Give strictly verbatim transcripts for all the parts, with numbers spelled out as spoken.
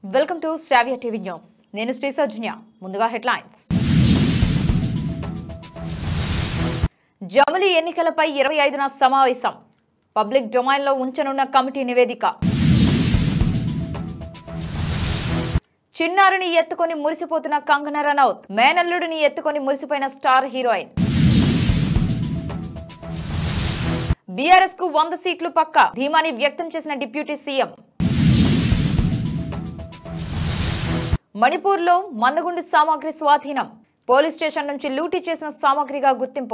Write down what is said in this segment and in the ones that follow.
Welcome to స్టావియా TV news. నేను శ్రీ సౌజన్య. ముందుగా హెడ్లైన్స్. జమిలి ఎన్నికలపై ఇరవై ఐదున సమావేశం. పబ్లిక్ డొమైన్లో ఉంచనున్న కమిటీ నివేదిక. చిన్నారిని ఎత్తుకొని మురిసిపోతున్న కంగనా రనౌత్. మేనల్లుడిని ఎత్తుకొని మురిసిపోయిన స్టార్ హీరోయిన్. బీఆర్ఎస్ కు వంద సీట్లు పక్కా ధీమాని వ్యక్తం చేసిన డిప్యూటీ సీఎం. మణిపూర్లో మందగుండు సామాగ్రి స్వాధీనం. పోలీస్ స్టేషన్ నుంచి లూటీ చేసిన సామాగ్రిగా గుర్తింపు.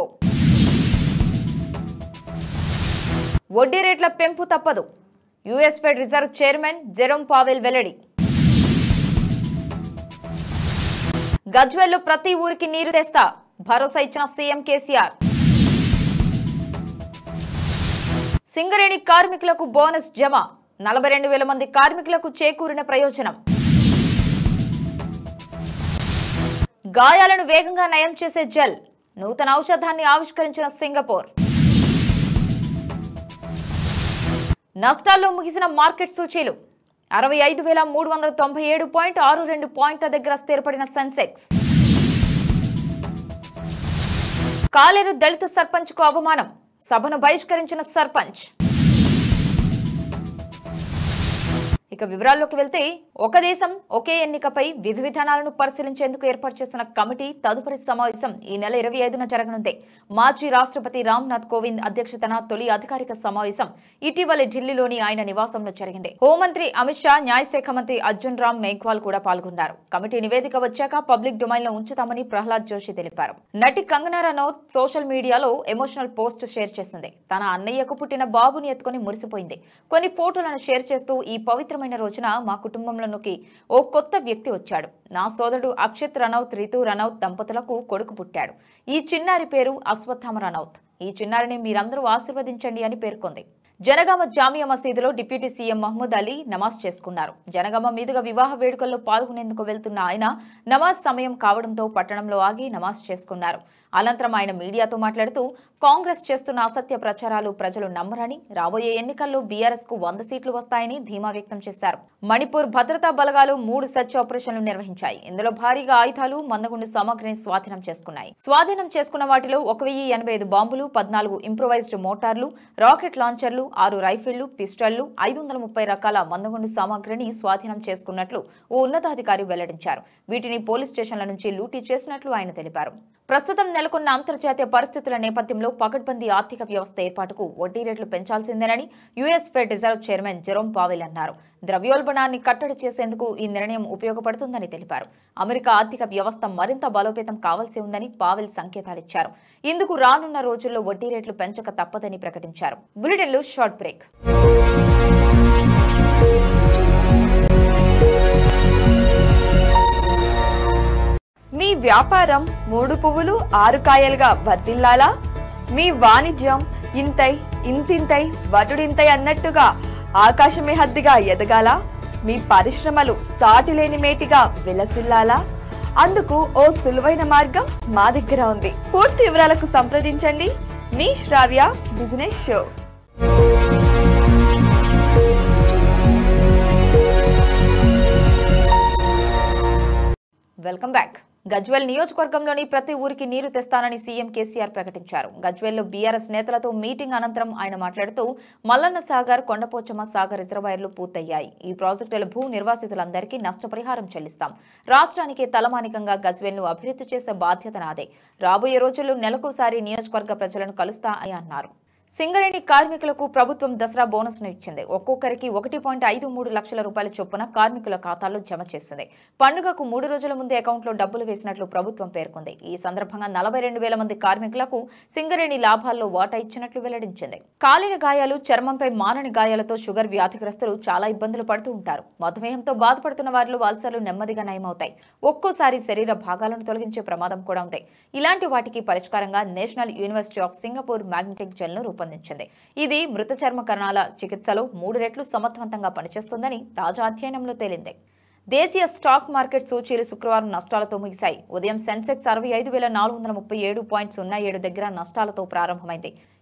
వడ్డీ రేట్ల పెంపు తప్పదు. US Fed reserve chairman Jerome Powell వెల్లడి. గజ్వేల్లో ప్రతి ఊరికి నీరు తెస్తా భరోసా ఇచ్చిన సీఎం కేసీఆర్. సింగరేణి కార్మికులకు బోనస్ జమ. నలభై రెండు వేల మంది కార్మికులకు చేకూరిన ప్రయోజనం. గాయాలను వేగంగా నయం చేసే జెల్. నూతన ఔషధాన్ని ఆవిష్కరించిన సింగపూర్. నష్టాల్లో ముగిసిన మార్కెట్ సూచీలు. అరవై ఐదు వేల మూడు వందల తొంభై ఏడు పాయింట్ ఆరు రెండు పాయింట్ల దగ్గర స్థిరపడిన సెన్సెక్స్. కాలేరు దళిత సర్పంచ్ కు అవమానం. సభను బహిష్కరించిన సర్పంచ్. ఇక వివరాల్లోకి వెళ్తే, ఒక దేశం ఒకే ఎన్నికపై విధి విధానాలను పరిశీలించేందుకు ఏర్పాటు చేసిన కమిటీ తదుపరి సమావేశం ఈ నెల ఇరవై ఐదున జరగనుంది. మాజీ రాష్ట్రపతి రామ్నాథ్ కోవింద్ అధ్యక్షతన తొలి అధికారిక సమావేశం ఇటీవల ఢిల్లీలోని ఆయన నివాసంలో జరిగింది. హోంమంత్రి అమిత్ షా, న్యాయశాఖ మంత్రి అర్జున్ రామ్ మేఘ్వాల్ కూడా పాల్గొన్నారు. కమిటీ నివేదిక వచ్చాక పబ్లిక్ డొమైన్ లో ఉంచుతామని ప్రహ్లాద్ జోషి తెలిపారు. నటి కంగనా రనౌత్ సోషల్ మీడియాలో ఎమోషనల్ పోస్ట్ షేర్ చేసింది. తన అన్నయ్యకు పుట్టిన బాబుని ఎత్తుకొని మురిసిపోయింది. కొన్ని ఫోటోలను షేర్ చేస్తూ, ఈ పవిత్రమైన రోజున మా కుటుంబంలోకి ఓ కొత్త వ్యక్తి వచ్చాడు. నా సోదరుడు అక్షిత్ రనౌత్, రితు రనౌత్ దంపతులకు కొడుకు పుట్టాడు. ఈ చిన్నారి పేరు అశ్వత్థామ రనౌత్. ఈ చిన్నారిని మీరందరూ ఆశీర్వదించండి అని పేర్కొంది. జనగామ జామియా మసీదులో డిప్యూటీ సీఎం మహమూద్ అలీ నమాజ్ చేసుకున్నారు. జనగామ మీదుగా వివాహ వేడుకల్లో పాల్గొనేందుకు వెళ్తున్న ఆయన నమాజ్ సమయం కావడంతో పట్టణంలో ఆగి నమాజ్ చేసుకున్నారు. అనంతరం ఆయన మీడియాతో మాట్లాడుతూ, కాంగ్రెస్ చేస్తున్న అసత్య ప్రచారాలు ప్రజలు నమ్మరని, రాబోయే ఎన్నికల్లో బీఆర్ఎస్ కు వంద సీట్లు వస్తాయని ధీమా వ్యక్తం చేశారు. మణిపూర్ భద్రతా బలగాలు మూడు సెర్చ్ ఆపరేషన్లు నిర్వహించాయి. ఇందులో భారీగా ఆయుధాలు, మందగుండు సామాగ్రిని స్వాధీనం చేసుకున్నాయి. స్వాధీనం చేసుకున్న వాటిలో ఒక వెయ్యి ఎనభై ఐదు బాంబులు, పద్నాలుగు ఇంప్రొవైజ్డ్ మోటార్లు, రాకెట్ లాంచర్లు, ఆరు రైఫిళ్లు, పిస్టళ్లు, ఐదు వందల ముప్పై రకాల మందగుండు సామాగ్రిని స్వాధీనం చేసుకున్నట్లు ఓ ఉన్నతాధికారి వెల్లడించారు. వీటిని పోలీస్ స్టేషన్ల నుంచి లూటీ చేసినట్లు ఆయన తెలిపారు. ప్రస్తుతం నెలకొన్న అంతర్జాతీయ పరిస్థితుల నేపథ్యంలో పకడ్బందీ ఆర్థిక వ్యవస్థ ఏర్పాటుకు వడ్డీ రేట్లు పెంచాల్సిందేనని US Fed reserve chairman Jerome Powell అన్నారు. ద్రవ్యోల్బణాన్ని కట్టడి చేసేందుకు ఈ నిర్ణయం ఉపయోగపడుతుందని తెలిపారు. అమెరికా ఆర్థిక వ్యవస్థ మరింత బలోపేతం కావాల్సి ఉందని పావెల్ సంకేతాలిచ్చారు. ఇందుకు రానున్న రోజుల్లో వడ్డీ రేట్లు పెంచక తప్పదని ప్రకటించారు. బులెటిన్లో షార్ట్ బ్రేక్. మీ వ్యాపారం మూడు పువ్వులు ఆరు కాయలుగా వర్ధిల్లాలా? మీ వాణిజ్యం ఇంతై ఇంతింతై వటుడింతై అన్నట్టుగా ఆకాశమే హద్దుగా ఎదగాల? మీ పరిశ్రమలు సాటిలేని మేటిగా విలసిల్లాలా? అందుకు ఓ సులువైన మార్గం మా దగ్గర ఉంది. పూర్తి వివరాలకు సంప్రదించండి మీ Shravya business show. Welcome back. Gajwel నియోజకవర్గంలోని ప్రతి ఊరికి నీరు తెస్తానని సీఎం కేసీఆర్ ప్రకటించారు. గజ్వేల్లో బీఆర్ఎస్ నేతలతో మీటింగ్ అనంతరం ఆయన మాట్లాడుతూ, మల్లన్న సాగర్, కొండపోచమ్మ సాగర్ రిజర్వాయర్లు పూర్తయ్యాయి. ఈ ప్రాజెక్టుల భూ నిర్వాసితులందరికీ నష్టపరిహారం చెల్లిస్తాం. రాష్ట్రానికి తలమానికంగా గజ్వేల్ను అభివృద్ధి చేసే బాధ్యత నాదే. రాబోయే రోజుల్లో నెలకోసారి నియోజకవర్గ ప్రజలను కలుస్తా అని అన్నారు. సింగరేణి కార్మికులకు ప్రభుత్వం దసరా బోనస్ ను ఇచ్చింది. ఒక్కొక్కరికి ఒకటి పాయింట్ ఐదు మూడు లక్షల రూపాయల చొప్పున కార్మికుల ఖాతాల్లో జమ చేసింది. పండుగకు మూడు రోజుల ముందే అకౌంట్లో డబ్బులు వేసినట్లు ప్రభుత్వం పేర్కొంది. ఈ సందర్భంగా నలభై రెండు వేల మంది కార్మికులకు సింగరేణి లాభాల్లో వాటా ఇచ్చినట్లు వెల్లడించింది. కాలిన గాయాలు, చర్మంపై మానని గాయాలతో షుగర్ వ్యాధిగ్రస్తులు చాలా ఇబ్బందులు పడుతూ ఉంటారు. మధుమేహంతో బాధపడుతున్న వారిలో అల్సర్లు నెమ్మదిగా నయమవుతాయి. ఒక్కోసారి శరీర భాగాలను తొలగించే ప్రమాదం కూడా ఉంది. ఇలాంటి వాటికి పరిష్కారంగా National University of Singapore magnetic gel ను రూపొందించింది. ఇది మృత చర్మ కణాల చికిత్సలో మూడు రెట్లు సమర్థవంతంగా పనిచేస్తుందని తాజా అధ్యయనంలో తేలింది. దేశీయ స్టాక్ మార్కెట్ సూచీలు శుక్రవారం నష్టాలతో ముగిశాయి. ఉదయం సెన్సెక్స్ అరవై ఐదు వేల నాలుగు వందల ముప్పై ఏడు పాయింట్ సున్నా ఏడు దగ్గర నష్టాలతో ప్రారంభమైంది.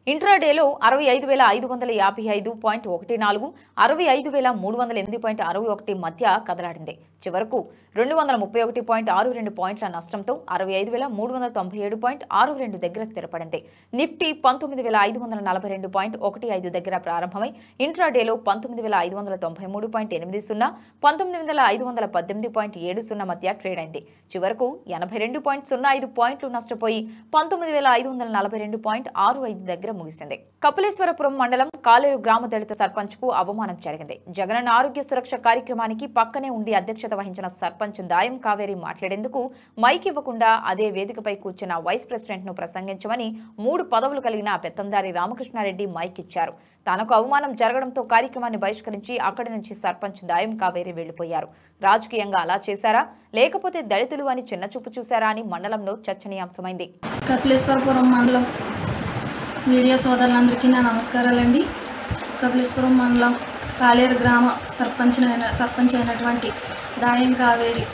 ఇంట్రాడేలో అరవై ఐదు వేల ఐదు వందల యాభై ఐదు పాయింట్ ఒకటి నాలుగు అరవై ఐదు వేల మూడు వందల ఎనిమిది పాయింట్ అరవై ఒకటి మధ్య కదలాడింది. చివరకు రెండు వందల ముప్పై ఒకటి పాయింట్ ఆరు రెండు పాయింట్ల నష్టంతో అరవై ఐదు వేల మూడు వందల తొంభై ఏడు పాయింట్ ఆరు రెండు దగ్గర స్థిరపడింది. నిఫ్టీ పంతొమ్మిది వేల ఐదు వందల నలభై రెండు పాయింట్ ఒకటి ఐదు దగ్గర ప్రారంభమై ఇంట్రాడేలో పంతొమ్మిది వేల ఐదు వందల తొంభై మూడు పాయింట్ ఎనిమిది సున్నా పంతొమ్మిది వేల ఐదు వందల పద్దెనిమిది పాయింట్ ఏడు సున్నా మధ్య ట్రేడ్ అయింది. చివరకు ఎనభై రెండు పాయింట్ సున్నా ఐదు పాయింట్లు నష్టపోయి పంతొమ్మిది వేల ఐదు వందల నలభై రెండు పాయింట్ ఆరు ఐదు దగ్గర ముగిసింది. కపిలేశ్వరపురం మండలం కాలేరు గ్రామ దళిత సర్పంచ్ కు అవమానం జరిగింది. జగనన్న ఆరోగ్య సురక్ష కార్యక్రమానికి పక్కనే ఉండి అధ్యక్షత వహించిన సర్పంచ్ దాయం కావేరి మాట్లాడేందుకు మైక్ ఇవ్వకుండా అదే వేదికపై కూర్చున్న వైస్ ప్రెసిడెంట్ ను ప్రసంగించమని మూడు పదవులు కలిగిన పెత్తందారి రామకృష్ణారెడ్డి మైక్ ఇచ్చారు. తనకు అవమానం జరగడంతో కార్యక్రమాన్ని బహిష్కరించి అక్కడి నుంచి సర్పంచ్ దాయం కావేరి వెళ్లిపోయారు. రాజకీయంగా అలా చేశారా లేకపోతే దళితులు అని చిన్న చూపు చూశారా అని మండలంలో చర్చనీయాంశమైంది. కపిలేశ్వరపురం మండలం మీడియా సోదరులందరికీ నా నమస్కారాలండి. కపిలేశ్వరం మండలం కాలేరు గ్రామ సర్పంచ్ సర్పంచ్ అయినటువంటి దాయం కావేరి.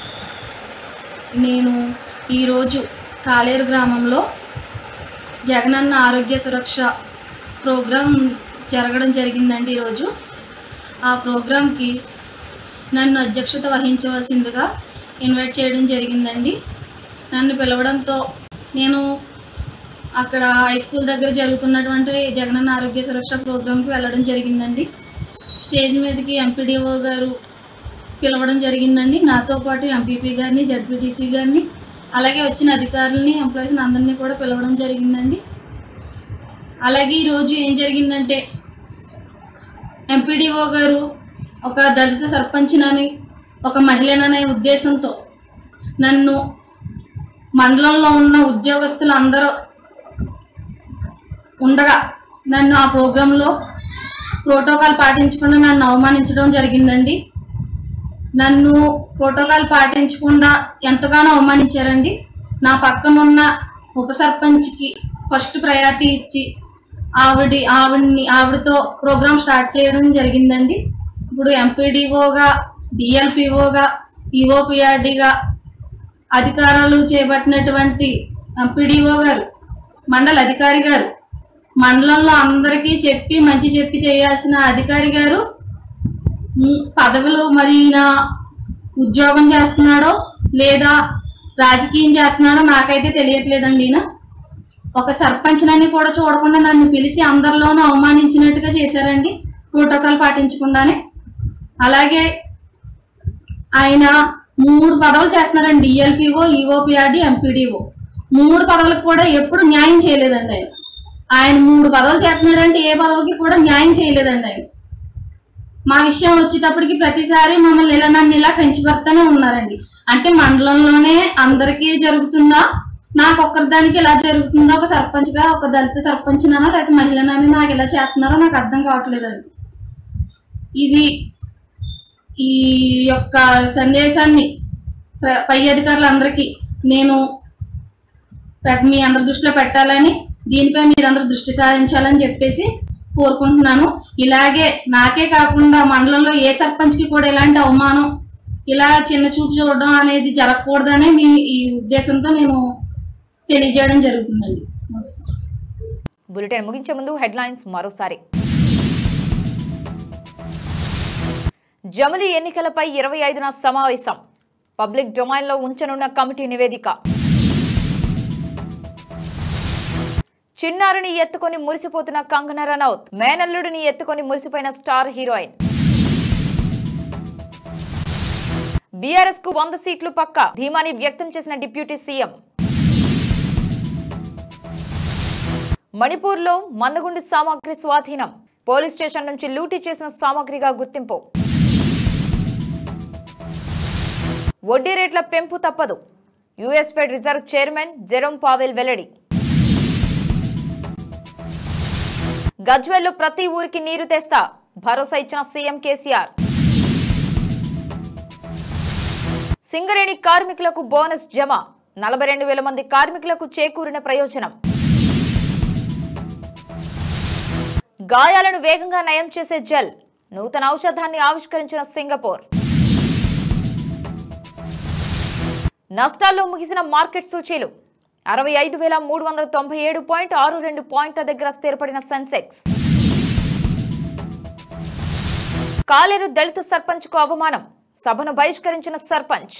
నేను ఈరోజు కాలేరు గ్రామంలో జగనన్న ఆరోగ్య సురక్ష ప్రోగ్రాం జరగడం జరిగిందండి. ఈరోజు ఆ ప్రోగ్రాంకి నన్ను అధ్యక్షత వహించవలసిందిగా ఇన్వైట్ చేయడం జరిగిందండి. నన్ను పిలవడంతో నేను అక్కడ హై స్కూల్ దగ్గర జరుగుతున్నటువంటి జగనన్న ఆరోగ్య సురక్ష ప్రోగ్రాంకి వెళ్ళడం జరిగిందండి. స్టేజ్ మీదకి ఎంపీడీఓ గారు పిలవడం జరిగిందండి. నాతో పాటు ఎంపీపీ గారిని, జడ్పీటీసీ గారిని, అలాగే వచ్చిన అధికారులని, ఎంప్లాయీస్ని అందరినీ కూడా పిలవడం జరిగిందండి. అలాగే ఈరోజు ఏం జరిగిందంటే ఎంపీడీఓ గారు ఒక దళిత సర్పంచ్నని, ఒక మహిళననే ఉద్దేశంతో నన్ను మండలంలో ఉన్న ఉద్యోగస్తులు అందరూ ఉండగా నన్ను ఆ ప్రోగ్రాంలో ప్రోటోకాల్ పాటించకుండా నన్ను అవమానించడం జరిగిందండి. నన్ను ప్రోటోకాల్ పాటించకుండా ఎంతగానో అవమానించారండి. నా పక్కనున్న ఉప సర్పంచ్కి ఫస్ట్ ప్రయారిటీ ఇచ్చి ఆవిడ ఆవిడ్ని ఆవిడతో ప్రోగ్రాం స్టార్ట్ చేయడం జరిగిందండి. ఇప్పుడు ఎంపీడీఓగా, డిఎల్పిఓగా, ఈఓపిఆర్డిగా అధికారాలు చేపట్టినటువంటి ఎంపీడీఓ గారు, మండల అధికారి గారు, మండలంలో అందరికీ చెప్పి మంచి చెప్పి చేయాల్సిన అధికారి గారు పదవులు మరి ఈయన ఉద్యోగం చేస్తున్నాడో లేదా రాజకీయం చేస్తున్నాడో నాకైతే తెలియట్లేదండి. ఈయన ఒక సర్పంచ్నని కూడా చూడకుండా నన్ను పిలిచి అందరిలోనూ అవమానించినట్టుగా చేశారండి, ప్రోటోకాల్ పాటించకుండానే. అలాగే ఆయన మూడు పదవులు చేస్తున్నారండి, డిఎల్పిఓ, ఈఓపిఆర్డి, ఎంపీడీఓ. మూడు పదవులకు కూడా ఎప్పుడు న్యాయం చేయలేదండి ఆయన. ఆయన మూడు పదవులు చేస్తున్నాడంటే ఏ పదవికి కూడా న్యాయం చేయలేదండి ఆయన. మా విషయం వచ్చేటప్పటికి ప్రతిసారి మమ్మల్ని ఇలా నన్ను ఇలా కంచిపడుతూనే ఉన్నారండి. అంటే మండలంలోనే అందరికీ జరుగుతుందా, నాకు ఒక్కరిదానికి ఇలా జరుగుతుందా? ఒక సర్పంచ్గా, ఒక దళిత సర్పంచ్నో లేకపోతే మహిళనని నాకు ఇలా చేస్తున్నారో నాకు అర్థం కావట్లేదండి. ఇది ఈ యొక్క సందేశాన్ని పై అధికారులందరికీ నేను మీ అందరి దృష్టిలో పెట్టాలని, దీనిపై మీరందరూ దృష్టి సారించాలని చెప్పేసి కోరుకుంటున్నాను. ఇలాగే నాకే కాకుండా మండలంలో ఏ సర్పంచ్కి కూడా ఇలాంటి అవమానం, ఇలా చిన్న చూపు చూడడం అనేది జరగకూడదనే మీ ఈ ఉద్దేశంతో నేను తెలియజేయడం జరుగుతుందండి. బులెటిన్ ముగించే ముందు హెడ్లైన్స్ మరోసారి. జమిలి ఎన్నికలపై ఇరవై ఐదున సమావేశం, పబ్లిక్ డొమైన్లో ఉంచనున్న కమిటీ నివేదిక. చిన్నారుని ఎత్తుకొని మురిసిపోతున్న కంగనా రనౌత్, మేనల్లుడిని ఎత్తుకొని మురిసిపోయిన స్టార్ హీరోయిన్. బీఆర్ఎస్ కు వంద సీట్లు పక్క, ధీమాని వ్యక్తం చేసిన డిప్యూటీ సీఎం. మణిపూర్ లో మందగుండి సామాగ్రి స్వాధీనం, పోలీస్ స్టేషన్ నుంచి లూటీ చేసిన సామాగ్రిగా గుర్తింపు. వడ్డీ రేట్ల పెంపు తప్పదు, US Fed reserve chairman Jerome Powell వెల్లడి. గజ్వేల్లో ప్రతి ఊరికి నీరు తెస్తా, భరోసా ఇచ్చిన సీఎం కేసీఆర్. సింగరేణి కార్మికులకు బోనస్ జమ, నలభై రెండు వేల మంది కార్మికులకు చేకూరిన ప్రయోజనం. గాయాలను వేగంగా నయం చేసే జెల్, నూతన ఔషధాన్ని ఆవిష్కరించిన సింగపూర్. నష్టాల్లో ముగిసిన మార్కెట్ సూచీలు, అరవై ఐదు వేల మూడు వందల తొంభై ఏడు పాయింట్ ఆరు రెండు పాయింట్ల దగ్గర స్థిరపడిన సెన్సెక్స్. కాలేరు దళిత సర్పంచ్ కు అవమానం, సభను బహిష్కరించిన సర్పంచ్.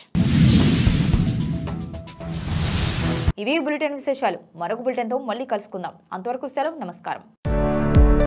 ఇవి బులెటిన్ విశేషాలు. మరొక బులెటిన్తో మళ్ళీ కలుసుకుందాం. అంతవరకు సెలవు. నమస్కారం.